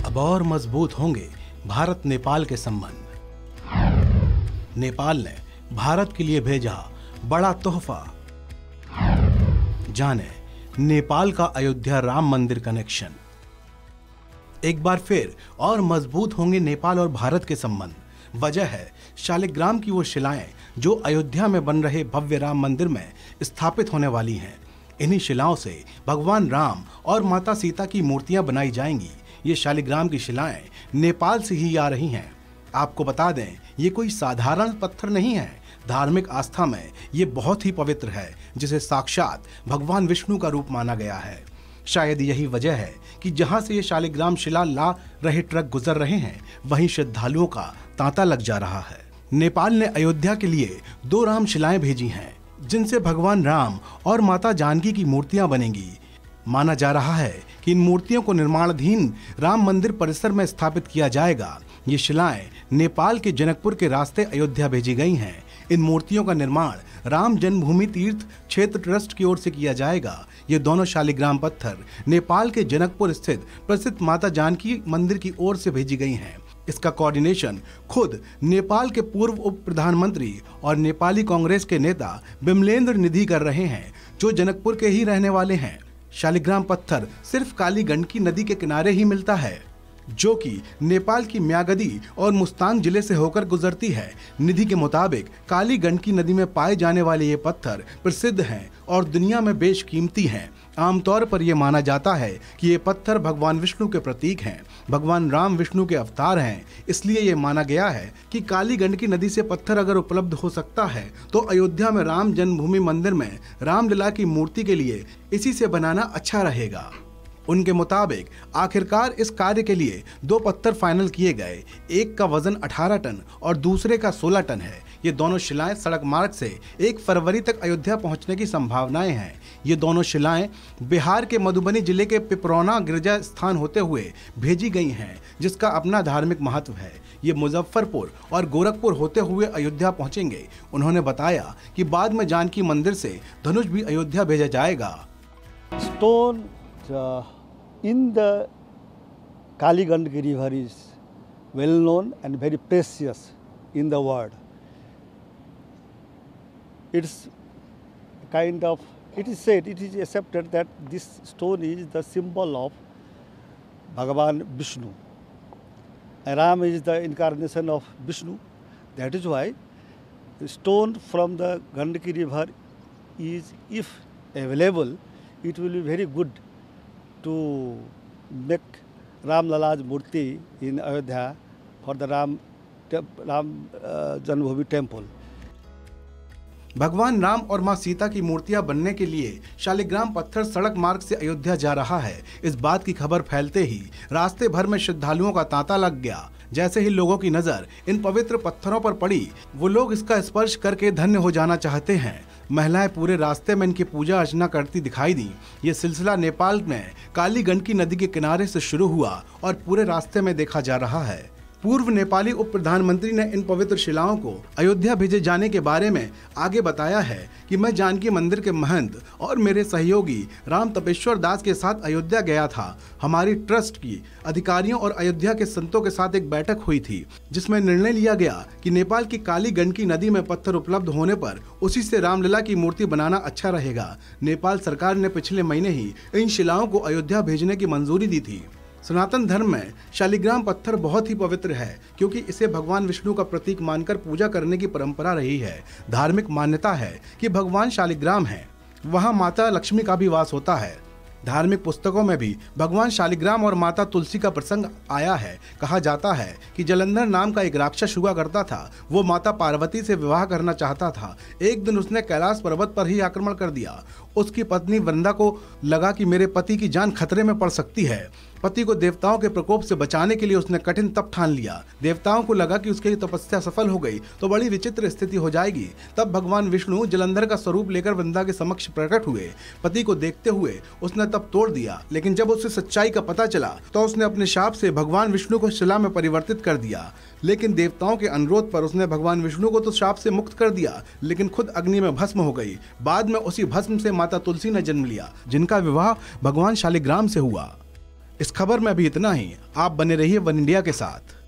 अब और मजबूत होंगे भारत नेपाल के संबंध। नेपाल ने भारत के लिए भेजा बड़ा तोहफा। जाने नेपाल का अयोध्या राम मंदिर कनेक्शन। एक बार फिर और मजबूत होंगे नेपाल और भारत के संबंध। वजह है शालिग्राम की वो शिलाएं जो अयोध्या में बन रहे भव्य राम मंदिर में स्थापित होने वाली हैं। इन्हीं शिलाओं से भगवान राम और माता सीता की मूर्तियां बनाई जाएंगी। ये शालिग्राम की शिलाएं नेपाल से ही आ रही हैं। आपको बता दें, ये कोई साधारण पत्थर नहीं है। धार्मिक आस्था में ये बहुत ही पवित्र है, जिसे साक्षात भगवान विष्णु का रूप माना गया है। शायद यही वजह है कि जहां से ये शालिग्राम शिला ला रहे ट्रक गुजर रहे हैं, वहीं श्रद्धालुओं का तांता लग जा रहा है। नेपाल ने अयोध्या के लिए 2 राम शिलाएं भेजी हैं, जिनसे भगवान राम और माता जानकी की मूर्तियां बनेंगी। माना जा रहा है कि इन मूर्तियों को निर्माणाधीन राम मंदिर परिसर में स्थापित किया जाएगा। ये शिलाएं नेपाल के जनकपुर के रास्ते अयोध्या भेजी गई हैं। इन मूर्तियों का निर्माण राम जन्मभूमि तीर्थ क्षेत्र ट्रस्ट की ओर से किया जाएगा। ये दोनों शालिग्राम पत्थर नेपाल के जनकपुर स्थित प्रसिद्ध माता जानकी मंदिर की ओर से भेजी गई हैं। इसका कोऑर्डिनेशन खुद नेपाल के पूर्व उप प्रधानमंत्री और नेपाली कांग्रेस के नेता बिमलेन्द्र निधि कर रहे हैं, जो जनकपुर के ही रहने वाले हैं। शालिग्राम पत्थर सिर्फ काली गंडकी नदी के किनारे ही मिलता है, जो कि नेपाल की म्यागदी और मुस्तांग जिले से होकर गुजरती है। निधि के मुताबिक काली गंडकी नदी में पाए जाने वाले ये पत्थर प्रसिद्ध हैं और दुनिया में बेशकीमती हैं। आमतौर पर यह माना जाता है कि ये पत्थर भगवान विष्णु के प्रतीक हैं। भगवान राम विष्णु के अवतार हैं, इसलिए ये माना गया है कि काली गंडकी नदी से पत्थर अगर उपलब्ध हो सकता है तो अयोध्या में राम जन्मभूमि मंदिर में रामलला की मूर्ति के लिए इसी से बनाना अच्छा रहेगा। उनके मुताबिक आखिरकार इस कार्य के लिए 2 पत्थर फाइनल किए गए। एक का वजन 18 टन और दूसरे का 16 टन है। ये दोनों शिलाएं सड़क मार्ग से 1 फरवरी तक अयोध्या पहुंचने की संभावनाएं हैं। ये दोनों शिलाएं बिहार के मधुबनी जिले के पिपरौना गिरजा स्थान होते हुए भेजी गई हैं, जिसका अपना धार्मिक महत्व है। ये मुजफ्फरपुर और गोरखपुर होते हुए अयोध्या पहुंचेंगे। उन्होंने बताया कि बाद में जानकी मंदिर से धनुष भी अयोध्या भेजा जाएगा। Stone in the Kali Gandaki river is well known and very precious in the world. It's kind of, it is said, it is accepted that this stone is the symbol of Bhagavan Vishnu. Ram is the incarnation of Vishnu. That is why the stone from the Gandaki river is, if available, it will be very good to make Ram Lala's Murti in Ayodhya for the Ram Janmabhoomi temple. भगवान राम और मां सीता की मूर्तियां बनने के लिए शालिग्राम पत्थर सड़क मार्ग से अयोध्या जा रहा है। इस बात की खबर फैलते ही रास्ते भर में श्रद्धालुओं का तांता लग गया। जैसे ही लोगों की नजर इन पवित्र पत्थरों पर पड़ी, वो लोग इसका स्पर्श करके धन्य हो जाना चाहते हैं। महिलाएं पूरे रास्ते में इनकी पूजा अर्चना करती दिखाई दी। ये सिलसिला नेपाल में काली गंडकी नदी के किनारे से शुरू हुआ और पूरे रास्ते में देखा जा रहा है। पूर्व नेपाली उप प्रधानमंत्री ने इन पवित्र शिलाओं को अयोध्या भेजे जाने के बारे में आगे बताया है कि मैं जानकी मंदिर के महंत और मेरे सहयोगी राम तपेश्वर दास के साथ अयोध्या गया था। हमारी ट्रस्ट की अधिकारियों और अयोध्या के संतों के साथ एक बैठक हुई थी, जिसमें निर्णय लिया गया कि नेपाल की काली गंडकी नदी में पत्थर उपलब्ध होने पर उसी से रामलला की मूर्ति बनाना अच्छा रहेगा। नेपाल सरकार ने पिछले महीने ही इन शिलाओं को अयोध्या भेजने की मंजूरी दी थी। सनातन धर्म में शालिग्राम पत्थर बहुत ही पवित्र है, क्योंकि इसे भगवान विष्णु का प्रतीक मानकर पूजा करने की परंपरा रही है। धार्मिक मान्यता है कि भगवान शालिग्राम है, वहां माता लक्ष्मी का भी वास होता है। धार्मिक पुस्तकों में भी भगवान शालिग्राम और माता तुलसी का प्रसंग आया है। कहा जाता है कि जलंधर नाम का एक राक्षस हुआ करता था। वो माता पार्वती से विवाह करना चाहता था। एक दिन उसने कैलाश पर्वत पर ही आक्रमण कर दिया। उसकी पत्नी वृंदा को लगा कि मेरे पति की जान खतरे में पड़ सकती है। पति को देवताओं के प्रकोप से बचाने के लिए उसने कठिन तप ठान लिया। देवताओं को लगा कि उसकी तपस्या सफल हो गई तो बड़ी विचित्र स्थिति हो जाएगी। तब भगवान विष्णु जलंधर का स्वरूप लेकर वृंदा के समक्ष प्रकट हुए। पति को देखते हुए उसने तप तोड़ दिया, लेकिन जब उसे सच्चाई का पता चला तो उसने अपने शाप से भगवान विष्णु को शिला में परिवर्तित कर दिया। लेकिन देवताओं के अनुरोध पर उसने भगवान विष्णु को तो शाप से मुक्त कर दिया, लेकिन खुद अग्नि में भस्म हो गई। बाद में उसी भस्म से माता तुलसी ने जन्म लिया, जिनका विवाह भगवान शालिग्राम से हुआ। इस खबर में अभी इतना ही। आप बने रहिए वन इंडिया के साथ।